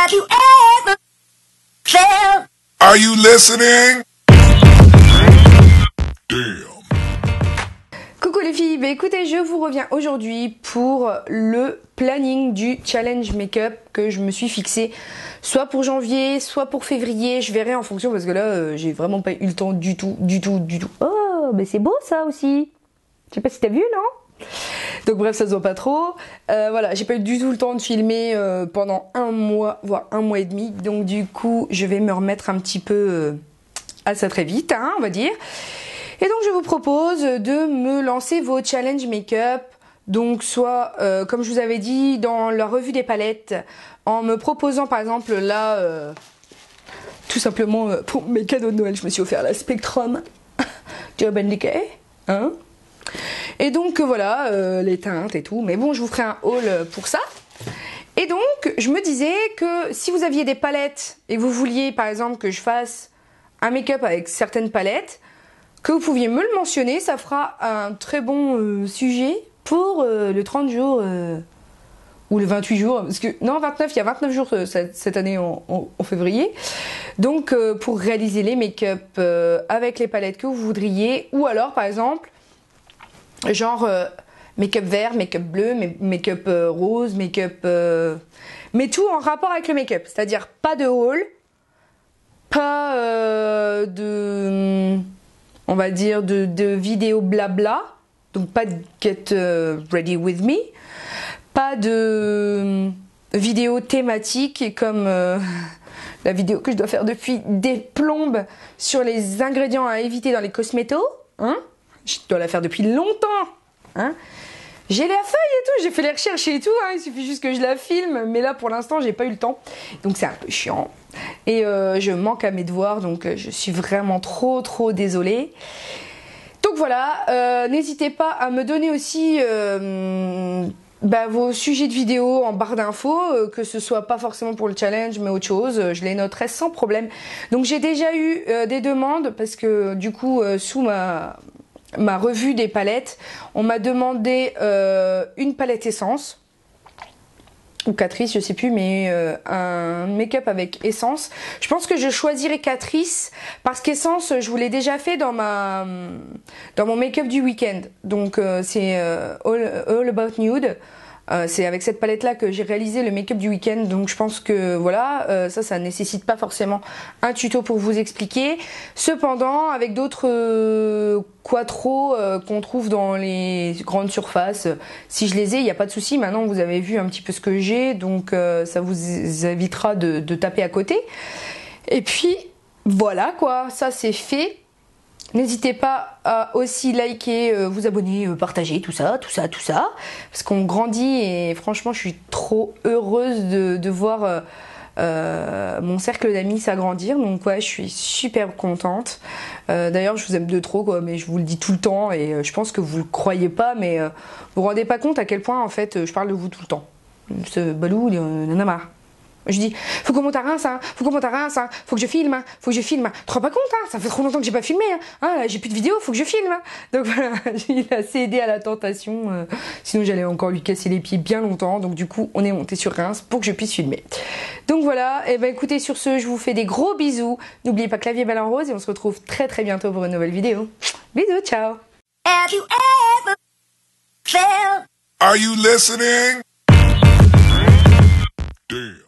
Have you ever felt? Are you listening? Damn. Coucou les filles, bah écoutez, je vous reviens aujourd'hui pour le planning du challenge make-up que je me suis fixé, soit pour janvier, soit pour février, je verrai en fonction parce que là j'ai vraiment pas eu le temps du tout. Oh, mais c'est beau ça aussi. Je sais pas si t'as vu, non? Donc bref, ça se voit pas trop. Voilà, j'ai pas eu du tout le temps de filmer pendant un mois, voire un mois et demi. Donc du coup, je vais me remettre un petit peu à ça très vite, hein, on va dire. Et donc je vous propose de me lancer vos challenges make-up. Donc soit, comme je vous avais dit, dans la revue des palettes, en me proposant par exemple là, tout simplement pour mes cadeaux de Noël, je me suis offert la Spectrum de Urban Decay, hein. Et donc voilà, les teintes et tout, mais bon, je vous ferai un haul pour ça. Et donc, je me disais que si vous aviez des palettes et que vous vouliez par exemple que je fasse un make-up avec certaines palettes, que vous pouviez me le mentionner, ça fera un très bon sujet pour le 30 jours ou le 28 jours, parce que non, 29, il y a 29 jours cette année en février. Donc pour réaliser les make-up avec les palettes que vous voudriez, ou alors par exemple genre make-up vert, make-up bleu, make-up rose, make-up mais tout en rapport avec le make-up, c'est-à-dire pas de haul, pas de on va dire de vidéos blabla, donc pas de get ready with me, pas de vidéo thématique comme la vidéo que je dois faire depuis des plombes sur les ingrédients à éviter dans les cosmétos, hein. Je dois la faire depuis longtemps, hein. J'ai la feuille et tout, j'ai fait les recherches et tout, hein. Il suffit juste que je la filme, mais là pour l'instant j'ai pas eu le temps, donc c'est un peu chiant. Et je manque à mes devoirs, donc je suis vraiment trop désolée. Donc voilà, n'hésitez pas à me donner aussi vos sujets de vidéo en barre d'infos, que ce soit pas forcément pour le challenge mais autre chose, je les noterai sans problème. Donc j'ai déjà eu des demandes parce que du coup sous ma revue des palettes, on m'a demandé une palette essence ou Catrice, je sais plus, mais un make-up avec essence. Je pense que je choisirais Catrice parce qu'essence, je vous l'ai déjà fait dans mon make-up du week-end. Donc c'est All About Nude. C'est avec cette palette là que j'ai réalisé le make-up du week-end, donc je pense que voilà, ça nécessite pas forcément un tuto pour vous expliquer. Cependant, avec d'autres quattro qu'on trouve dans les grandes surfaces, si je les ai, il n'y a pas de souci. Maintenant vous avez vu un petit peu ce que j'ai, donc ça vous évitera de taper à côté. Et puis voilà quoi, ça c'est fait. N'hésitez pas à aussi liker, vous abonner, partager, tout ça, parce qu'on grandit et franchement je suis trop heureuse de voir mon cercle d'amis s'agrandir, donc ouais, je suis super contente. D'ailleurs je vous aime de trop quoi, mais je vous le dis tout le temps et je pense que vous le croyez pas, mais vous vous rendez pas compte à quel point en fait je parle de vous tout le temps. Ce balou, il en a marre. Je dis, faut qu'on monte à Reims, hein, faut que je filme, hein, Tu te rends pas compte, hein, ça fait trop longtemps que j'ai pas filmé, hein, là, j'ai plus de vidéos, faut que je filme, hein. Donc voilà, il a cédé à la tentation, sinon j'allais encore lui casser les pieds bien longtemps, donc du coup, on est monté sur Reims pour que je puisse filmer. Donc voilà, et ben écoutez, sur ce, je vous fais des gros bisous, n'oubliez pas que la vie est belle en rose, et on se retrouve très bientôt pour une nouvelle vidéo. Bisous, ciao. Have you ever felt? Are you listening? Damn.